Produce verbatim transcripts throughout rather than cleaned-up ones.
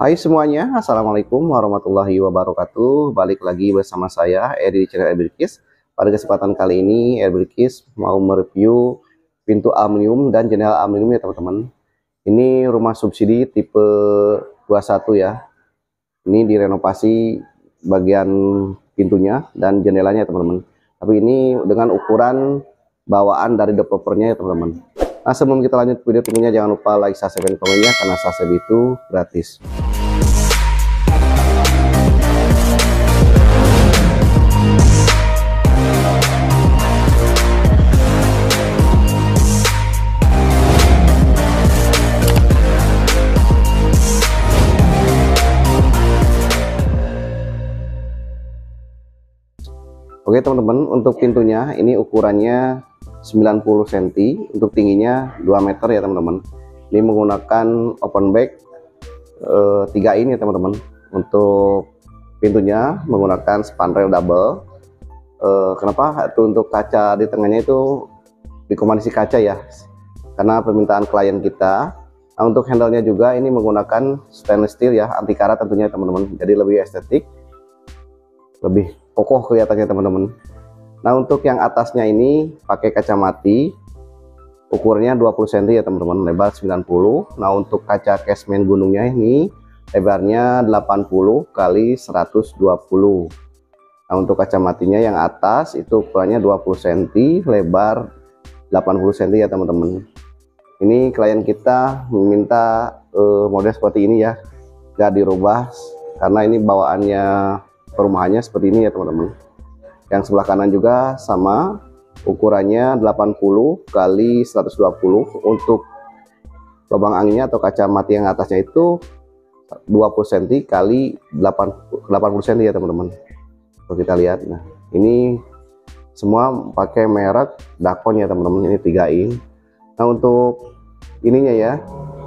Hai semuanya, Assalamualaikum warahmatullahi wabarakatuh. Balik lagi bersama saya, Edi di channel Erbirkis. Pada kesempatan kali ini, Erbirkis mau mereview pintu aluminium dan jendela aluminium ya teman-teman. Ini rumah subsidi tipe dua puluh satu ya. Ini direnovasi bagian pintunya dan jendelanya teman-teman. Tapi ini dengan ukuran bawaan dari developernya ya teman-teman. Nah, sebelum kita lanjut video tentunya jangan lupa like, subscribe, dan komennya karena subscribe itu gratis. Oke teman-teman, untuk pintunya ini ukurannya sembilan puluh sentimeter, untuk tingginya dua meter ya teman-teman. Ini menggunakan open back eh, tiga in ya teman-teman. Untuk pintunya menggunakan spandrel double. Eh, kenapa? Itu untuk kaca di tengahnya itu dikomandisi kaca ya, karena permintaan klien kita. Nah, untuk handle-nya juga ini menggunakan stainless steel ya, anti karat tentunya teman-teman. Jadi lebih estetik, lebih kokoh kelihatannya teman-teman. Nah, untuk yang atasnya ini pakai kaca mati, ukurannya dua puluh sentimeter ya teman-teman, lebar sembilan puluh. Nah, untuk kaca casement gunungnya ini lebarnya delapan puluh kali seratus dua puluh. Nah, untuk kaca matinya yang atas itu ukurannya dua puluh sentimeter, lebar delapan puluh sentimeter ya teman-teman. Ini klien kita meminta uh, model seperti ini ya, gak dirubah karena ini bawaannya perumahannya seperti ini ya teman-teman. Yang sebelah kanan juga sama, ukurannya delapan puluh kali seratus dua puluh. Untuk lubang anginnya atau kaca mati yang atasnya itu dua puluh sentimeter kali delapan puluh sentimeter ya teman-teman. Kalau kita lihat, nah ini semua pakai merek Dakon ya teman-teman, ini tiga in. Nah, untuk ininya ya,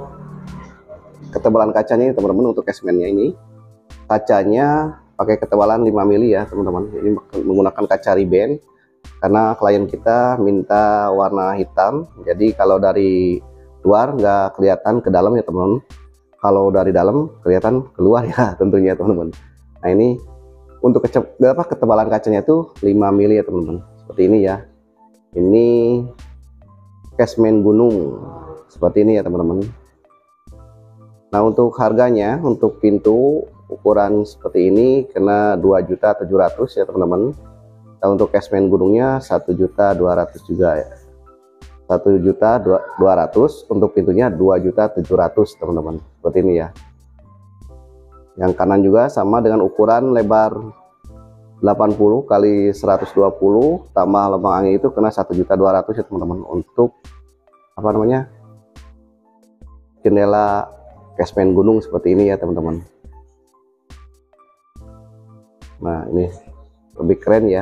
ketebalan kacanya teman-teman, untuk casementnya ini kacanya pakai ketebalan lima mili ya teman-teman. Ini menggunakan kaca riben karena klien kita minta warna hitam, jadi kalau dari luar nggak kelihatan ke dalam ya teman-teman, kalau dari dalam kelihatan keluar ya tentunya teman-teman. Nah, ini untuk apa, ketebalan kacanya itu lima mili ya teman-teman, seperti ini ya. Ini casement gunung seperti ini ya teman-teman. Nah, untuk harganya untuk pintu ukuran seperti ini kena dua juta tujuh ratus ya teman-teman. Nah, untuk casement gunungnya satu juta dua ratus juga ya. satu juta dua ratus, untuk pintunya dua juta tujuh ratus teman-teman. Seperti ini ya. Yang kanan juga sama dengan ukuran lebar delapan puluh kali seratus dua puluh tambah lubang angin itu kena satu juta dua ratus ya teman-teman. Untuk apa namanya? Jendela casement gunung seperti ini ya teman-teman. Nah, ini lebih keren ya.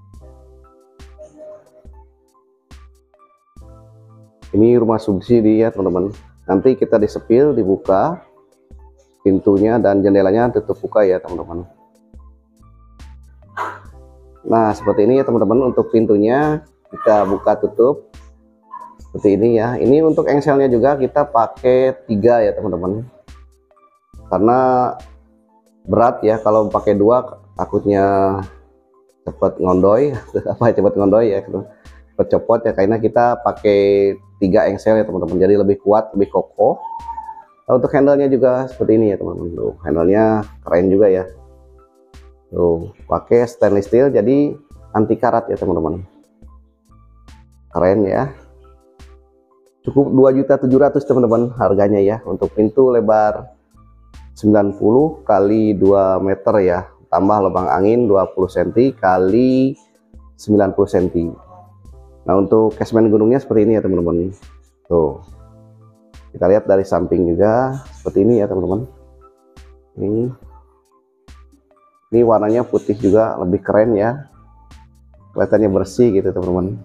Ini rumah subsidi ya teman-teman. Nanti kita disepil, dibuka pintunya dan jendelanya tutup buka ya teman-teman. Nah, seperti ini ya teman-teman. Untuk pintunya kita buka tutup seperti ini ya. Ini untuk engselnya juga kita pakai tiga ya teman-teman, karena berat ya kalau pakai dua takutnya cepet ngondoy apa cepet ngondoy ya, cepet copot ya, karena kita pakai tiga engsel ya teman-teman, jadi lebih kuat, lebih kokoh. Nah, untuk handle-nya juga seperti ini ya teman-teman. Tuh, handle-nya keren juga ya. Tuh, pakai stainless steel jadi anti karat ya teman-teman. Keren ya. Cukup dua juta tujuh ratus teman-teman harganya ya, untuk pintu lebar sembilan puluh kali dua meter ya, tambah lubang angin dua puluh sentimeter kali sembilan puluh sentimeter. Nah, untuk casement gunungnya seperti ini ya teman-teman. Tuh, kita lihat dari samping juga seperti ini ya teman-teman. Ini ini warnanya putih juga, lebih keren ya, kelihatannya bersih gitu teman-teman.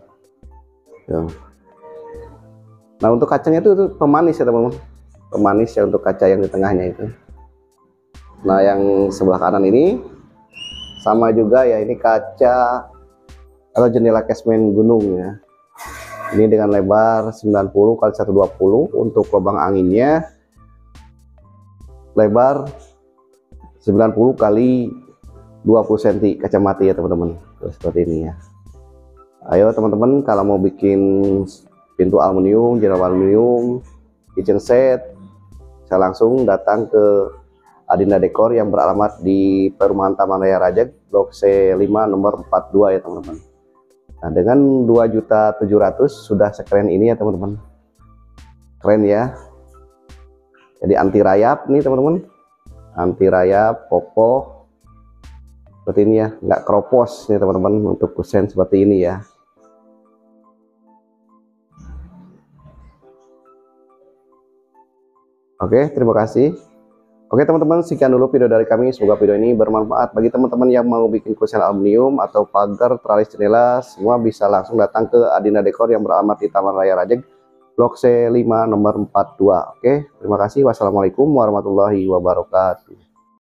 Nah, untuk kacanya itu, itu pemanis ya teman-teman, pemanis ya untuk kaca yang di tengahnya itu. Nah, yang sebelah kanan ini sama juga ya, ini kaca atau jendela casement gunung ya. Ini dengan lebar sembilan puluh kali seratus dua puluh. Untuk lubang anginnya lebar sembilan puluh kali dua puluh sentimeter kacamata ya teman-teman. Seperti ini ya. Ayo teman-teman, kalau mau bikin pintu aluminium, jendela aluminium, kitchen set, saya langsung datang ke Adinda Dekor yang beralamat di Perumahan Taman Raya Rajeg, Blok C lima nomor empat puluh dua ya teman-teman. Nah, dengan dua juta tujuh ratus sudah sekeren ini ya teman-teman. Keren ya. Jadi anti rayap nih teman-teman. Anti rayap, kokoh. Seperti ini ya, nggak keropos nih teman-teman untuk kusen seperti ini ya. Oke, terima kasih. Oke teman-teman, sekian dulu video dari kami. Semoga video ini bermanfaat bagi teman-teman yang mau bikin kusen aluminium atau pagar, tralis, jendela. Semua bisa langsung datang ke Adinda Dekor yang beralamat di Taman Raya Rajeg, Blok C lima nomor empat puluh dua. Oke, terima kasih. Wassalamualaikum warahmatullahi wabarakatuh.